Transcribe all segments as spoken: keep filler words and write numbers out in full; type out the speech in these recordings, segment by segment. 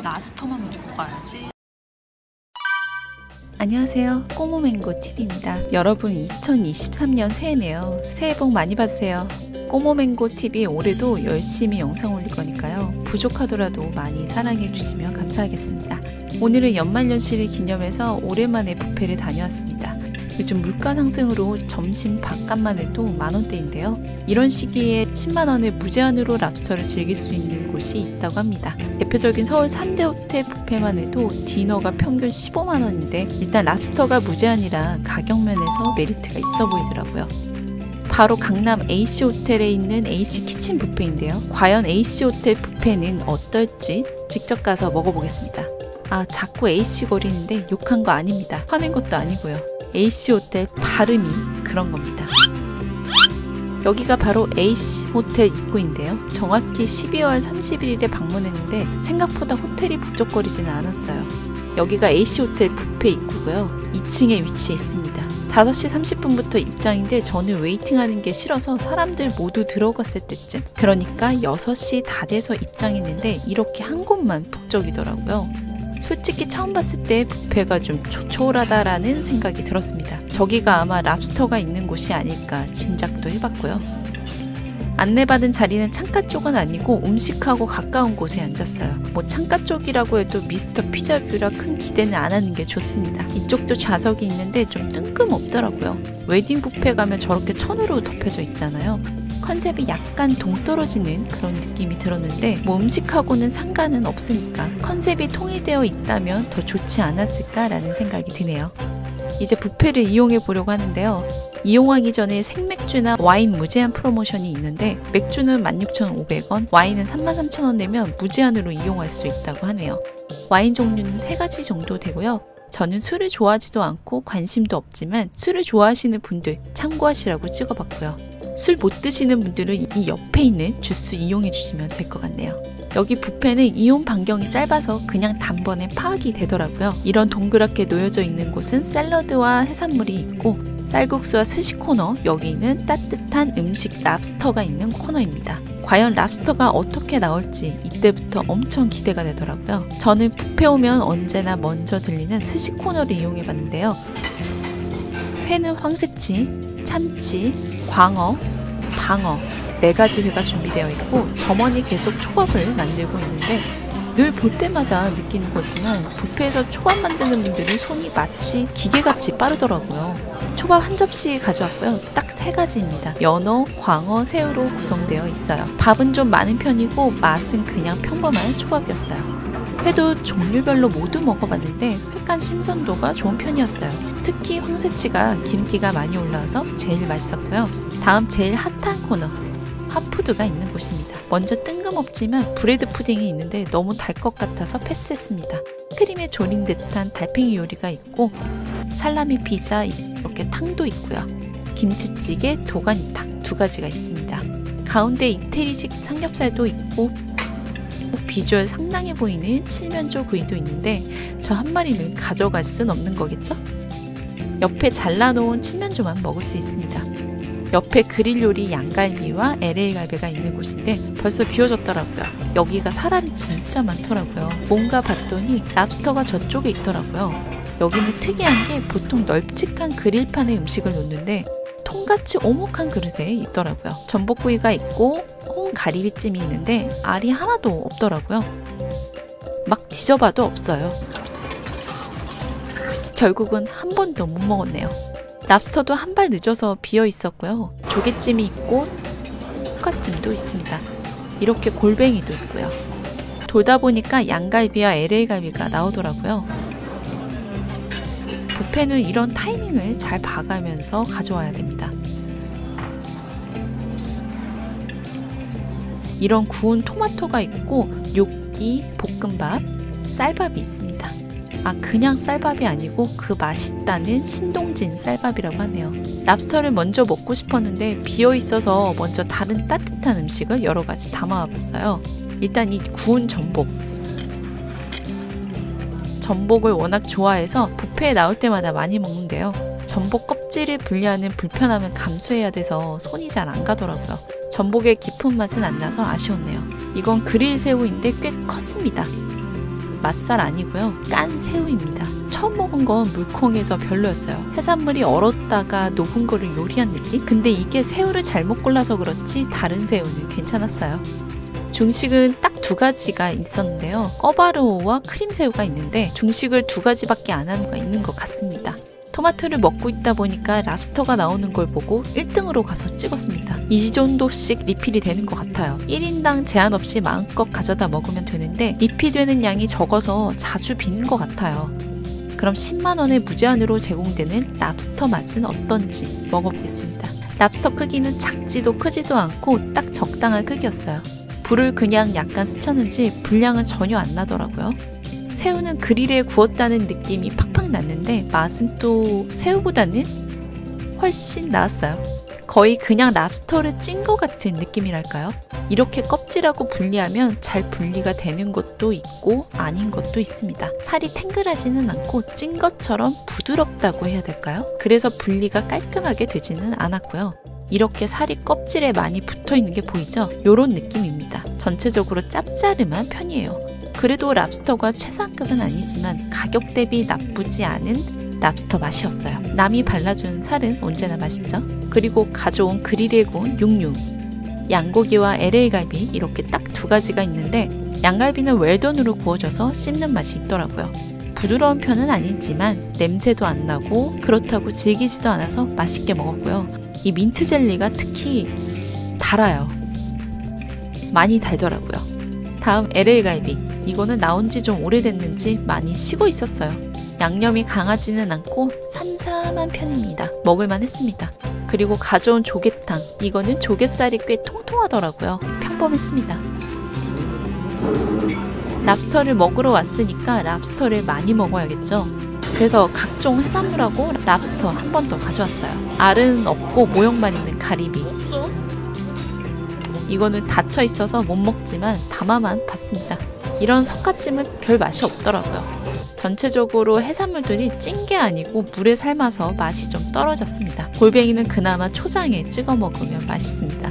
랍스터만 먹고 가야지. 안녕하세요, 꼬모맹고티비입니다. 여러분, 이천이십삼 년 새해네요. 새해 복 많이 받으세요. 꼬모맹고티비 올해도 열심히 영상 올릴 거니까요, 부족하더라도 많이 사랑해 주시면 감사하겠습니다. 오늘은 연말연시를 기념해서 오랜만에 뷔페를 다녀왔습니다. 요즘 물가 상승으로 점심 밥값만 해도 만원대인데요. 이런 시기에 십만 원에 무제한으로 랍스터를 즐길 수 있는 곳이 있다고 합니다. 대표적인 서울 삼 대 호텔 뷔페만 해도 디너가 평균 십오만 원인데 일단 랍스터가 무제한이라 가격면에서 메리트가 있어 보이더라고요. 바로 강남 에이씨 호텔에 있는 에이씨 키친 뷔페인데요. 과연 에이씨 호텔 뷔페는 어떨지 직접 가서 먹어보겠습니다. 아, 자꾸 에이씨 거리는데 욕한 거 아닙니다. 화낸 것도 아니고요. 에이씨 호텔 발음이 그런 겁니다. 여기가 바로 에이씨 호텔 입구인데요. 정확히 십이월 삼십일일에 방문했는데 생각보다 호텔이 북적거리지는 않았어요. 여기가 에이씨 호텔 뷔페 입구고요. 이 층에 위치해 있습니다. 다섯 시 삼십 분부터 입장인데 저는 웨이팅하는 게 싫어서 사람들 모두 들어갔을 때쯤, 그러니까 여섯 시 다 돼서 입장했는데 이렇게 한 곳만 북적이더라고요. 솔직히 처음 봤을 때 뷔페가 좀 초촐하다라는 생각이 들었습니다. 저기가 아마 랍스터가 있는 곳이 아닐까 짐작도 해봤고요. 안내받은 자리는 창가 쪽은 아니고 음식하고 가까운 곳에 앉았어요. 뭐 창가 쪽이라고 해도 미스터 피자뷰라 큰 기대는 안 하는 게 좋습니다. 이쪽도 좌석이 있는데 좀 뜬금없더라고요. 웨딩 뷔페 가면 저렇게 천으로 덮여져 있잖아요. 컨셉이 약간 동떨어지는 그런 느낌이 들었는데 뭐 음식하고는 상관은 없으니까 컨셉이 통일되어 있다면 더 좋지 않았을까라는 생각이 드네요. 이제 뷔페를 이용해 보려고 하는데요. 이용하기 전에 생맥주나 와인 무제한 프로모션이 있는데 맥주는 만 육천오백 원, 와인은 삼만 삼천 원 내면 무제한으로 이용할 수 있다고 하네요. 와인 종류는 세 가지 정도 되고요. 저는 술을 좋아하지도 않고 관심도 없지만 술을 좋아하시는 분들 참고하시라고 찍어봤고요. 술 못 드시는 분들은 이 옆에 있는 주스 이용해 주시면 될 것 같네요. 여기 뷔페는 이용 반경이 짧아서 그냥 단번에 파악이 되더라고요. 이런 동그랗게 놓여져 있는 곳은 샐러드와 해산물이 있고 쌀국수와 스시 코너, 여기는 따뜻한 음식 랍스터가 있는 코너입니다. 과연 랍스터가 어떻게 나올지 이때부터 엄청 기대가 되더라고요. 저는 뷔페 오면 언제나 먼저 들리는 스시 코너를 이용해 봤는데요. 회는 황새치, 참치, 광어, 방어 네 가지 회가 준비되어 있고 점원이 계속 초밥을 만들고 있는데 늘 볼 때마다 느끼는 거지만 뷔페에서 초밥 만드는 분들이 손이 마치 기계같이 빠르더라고요. 초밥 한 접시 가져왔고요. 딱 세 가지입니다. 연어, 광어, 새우로 구성되어 있어요. 밥은 좀 많은 편이고 맛은 그냥 평범한 초밥이었어요. 회도 종류별로 모두 먹어봤는데 횟간 신선도가 좋은 편이었어요. 특히 황새치가 기름기가 많이 올라와서 제일 맛있었고요. 다음 제일 핫한 코너, 핫푸드가 있는 곳입니다. 먼저 뜬금없지만 브레드 푸딩이 있는데 너무 달 것 같아서 패스했습니다. 크림에 졸인 듯한 달팽이 요리가 있고 살라미 피자, 이렇게 탕도 있고요. 김치찌개, 도가니탕 두 가지가 있습니다. 가운데 이태리식 삼겹살도 있고 비주얼 상당해 보이는 칠면조 구이도 있는데 저 한 마리는 가져갈 순 없는 거겠죠? 옆에 잘라놓은 칠면조만 먹을 수 있습니다. 옆에 그릴 요리 양갈비와 엘에이 갈비가 있는 곳인데 벌써 비워졌더라고요. 여기가 사람이 진짜 많더라고요. 뭔가 봤더니 랍스터가 저쪽에 있더라고요. 여기는 특이한 게 보통 널찍한 그릴판에 음식을 놓는데 통같이 오목한 그릇에 있더라고요. 전복구이가 있고 홍가리비찜이 있는데 알이 하나도 없더라고요. 막 뒤져봐도 없어요. 결국은 한 번도 못 먹었네요. 랍스터도 한 발 늦어서 비어 있었고요. 조개찜이 있고 볶아찜도 있습니다. 이렇게 골뱅이도 있고요. 돌다 보니까 양갈비와 엘에이 갈비가 나오더라고요. 뷔페는 이런 타이밍을 잘 봐가면서 가져와야 됩니다. 이런 구운 토마토가 있고 뇨끼, 볶음밥, 쌀밥이 있습니다. 아, 그냥 쌀밥이 아니고 그 맛있다는 신동진 쌀밥이라고 하네요. 랍스터를 먼저 먹고 싶었는데 비어있어서 먼저 다른 따뜻한 음식을 여러 가지 담아와 봤어요. 일단 이 구운 전복. 전복을 워낙 좋아해서 뷔페에 나올 때마다 많이 먹는데요. 전복 껍질을 분리하는 불편함은 감수해야 돼서 손이 잘 안 가더라고요. 전복의 깊은 맛은 안 나서 아쉬웠네요. 이건 그릴 새우인데 꽤 컸습니다. 맛살 아니고요. 깐 새우입니다. 처음 먹은 건 물컹해서 별로였어요. 해산물이 얼었다가 녹은 거를 요리한 느낌? 근데 이게 새우를 잘못 골라서 그렇지 다른 새우는 괜찮았어요. 중식은 딱 두 가지가 있었는데요. 꿔바로우와 크림새우가 있는데 중식을 두 가지밖에 안 하는 거 있는 것 같습니다. 토마토를 먹고 있다 보니까 랍스터가 나오는 걸 보고 일 등으로 가서 찍었습니다. 이 정도씩 리필이 되는 것 같아요. 일 인당 제한 없이 마음껏 가져다 먹으면 되는데 리필되는 양이 적어서 자주 비는 것 같아요. 그럼 십만 원에 무제한으로 제공되는 랍스터 맛은 어떤지 먹어보겠습니다. 랍스터 크기는 작지도 크지도 않고 딱 적당한 크기였어요. 불을 그냥 약간 스쳤는지 불량은 전혀 안 나더라고요. 새우는 그릴에 구웠다는 느낌이 팍팍 났는데 맛은 또 새우보다는 훨씬 나았어요. 거의 그냥 랍스터를 찐 것 같은 느낌이랄까요? 이렇게 껍질하고 분리하면 잘 분리가 되는 것도 있고 아닌 것도 있습니다. 살이 탱글하지는 않고 찐 것처럼 부드럽다고 해야 될까요? 그래서 분리가 깔끔하게 되지는 않았고요. 이렇게 살이 껍질에 많이 붙어있는 게 보이죠? 요런 느낌입니다. 전체적으로 짭짜름한 편이에요. 그래도 랍스터가 최상급은 아니지만 가격 대비 나쁘지 않은 랍스터 맛이었어요. 남이 발라준 살은 언제나 맛있죠? 그리고 가져온 그릴에 구운 육류, 양고기와 엘에이 갈비 이렇게 딱 두 가지가 있는데 양갈비는 웰던으로 구워져서 씹는 맛이 있더라고요. 부드러운 편은 아니지만 냄새도 안 나고 그렇다고 질기지도 않아서 맛있게 먹었고요. 이 민트 젤리가 특히 달아요. 많이 달더라고요. 다음 엘에이 갈비. 이거는 나온 지 좀 오래됐는지 많이 식어 있었어요. 양념이 강하지는 않고 삼삼한 편입니다. 먹을만 했습니다. 그리고 가져온 조개탕. 이거는 조갯살이 꽤 통통하더라고요. 평범했습니다. 랍스터를 먹으러 왔으니까 랍스터를 많이 먹어야겠죠. 그래서 각종 해산물하고 랍스터 한 번 더 가져왔어요. 알은 없고 모형만 있는 가리비. 이거는 닫혀 있어서 못 먹지만 담아만 봤습니다. 이런 석가찜은 별 맛이 없더라고요. 전체적으로 해산물들이 찐 게 아니고 물에 삶아서 맛이 좀 떨어졌습니다. 골뱅이는 그나마 초장에 찍어 먹으면 맛있습니다.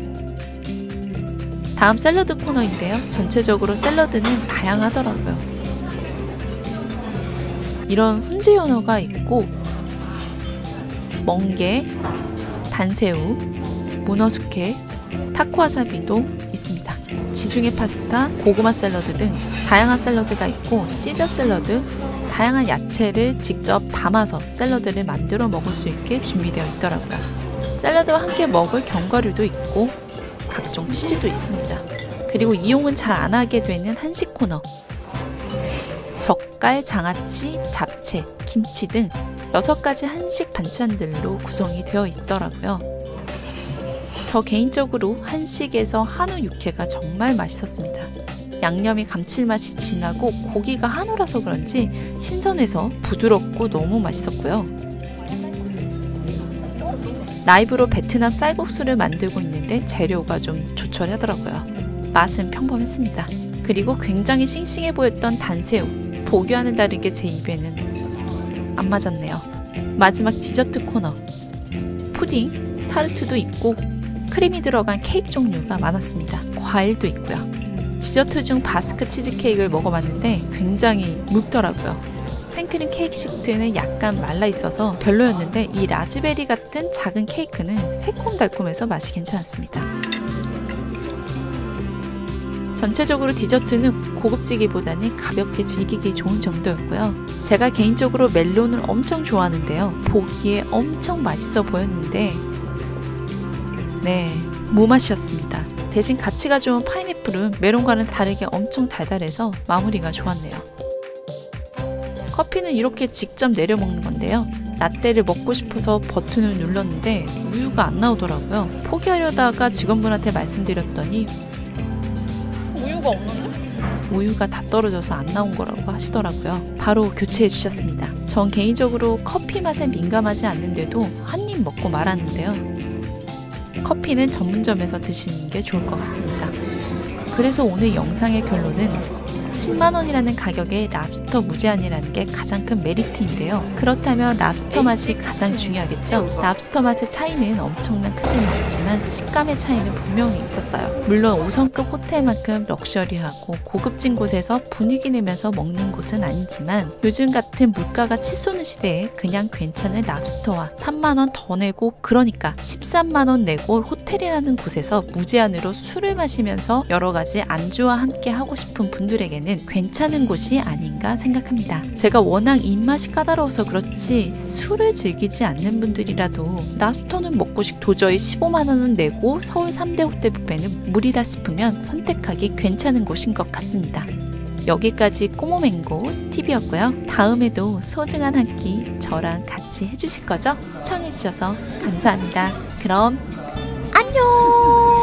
다음 샐러드 코너인데요. 전체적으로 샐러드는 다양하더라고요. 이런 훈제 연어가 있고 멍게, 단새우, 문어 숙회, 타코와사비도 있습니다. 지중해 파스타, 고구마 샐러드 등 다양한 샐러드가 있고 시저 샐러드, 다양한 야채를 직접 담아서 샐러드를 만들어 먹을 수 있게 준비되어 있더라고요. 샐러드와 함께 먹을 견과류도 있고 각종 치즈도 있습니다. 그리고 이용은 잘 안 하게 되는 한식 코너. 젓갈, 장아찌, 잡채, 김치 등 여섯 가지 한식 반찬들로 구성이 되어 있더라고요. 저 개인적으로 한식에서 한우 육회가 정말 맛있었습니다. 양념이 감칠맛이 진하고 고기가 한우라서 그런지 신선해서 부드럽고 너무 맛있었고요. 라이브로 베트남 쌀국수를 만들고 있는데 재료가 좀 조촐하더라고요. 맛은 평범했습니다. 그리고 굉장히 싱싱해 보였던 단새우. 보기와는 다르게 제 입에는 안 맞았네요. 마지막 디저트 코너. 푸딩, 타르트도 있고 크림이 들어간 케이크 종류가 많았습니다. 과일도 있고요. 디저트 중 바스크 치즈케이크를 먹어봤는데 굉장히 묽더라고요. 생크림 케이크 시트는 약간 말라 있어서 별로였는데 이 라즈베리 같은 작은 케이크는 새콤달콤해서 맛이 괜찮았습니다. 전체적으로 디저트는 고급지기보다는 가볍게 즐기기 좋은 정도였고요. 제가 개인적으로 멜론을 엄청 좋아하는데요. 보기에 엄청 맛있어 보였는데 네, 무맛이었습니다. 대신 같이 가져온 파인애플은 메론과는 다르게 엄청 달달해서 마무리가 좋았네요. 커피는 이렇게 직접 내려 먹는 건데요. 라떼를 먹고 싶어서 버튼을 눌렀는데 우유가 안 나오더라고요. 포기하려다가 직원분한테 말씀드렸더니 우유가 없는데? 우유가 다 떨어져서 안 나온 거라고 하시더라고요. 바로 교체해 주셨습니다. 전 개인적으로 커피 맛에 민감하지 않는데도 한 입 먹고 말았는데요. 커피는 전문점에서 드시는 게 좋을 것 같습니다. 그래서 오늘 영상의 결론은 십만 원이라는 가격에 랍스터 무제한이라는 게 가장 큰 메리트인데요. 그렇다면 랍스터 맛이 가장 중요하겠죠? 랍스터 맛의 차이는 엄청난 크기는 없지만 식감의 차이는 분명히 있었어요. 물론 오 성급 호텔만큼 럭셔리하고 고급진 곳에서 분위기 내면서 먹는 곳은 아니지만 요즘 같은 물가가 치솟는 시대에 그냥 괜찮은 랍스터와 삼만 원 더 내고, 그러니까 십삼만 원 내고 호텔이라는 곳에서 무제한으로 술을 마시면서 여러 가지 안주와 함께 하고 싶은 분들에게는 괜찮은 곳이 아닌가 생각합니다. 제가 워낙 입맛이 까다로워서 그렇지 술을 즐기지 않는 분들이라도 랍스터는 먹고 싶 도저히 십오만 원은 내고 서울 삼 대 호텔 뷔페는 무리다 싶으면 선택하기 괜찮은 곳인 것 같습니다. 여기까지 꼬모맹고 팁이었고요. 다음에도 소중한 한 끼 저랑 같이 해주실 거죠? 시청해주셔서 감사합니다. 그럼 안녕!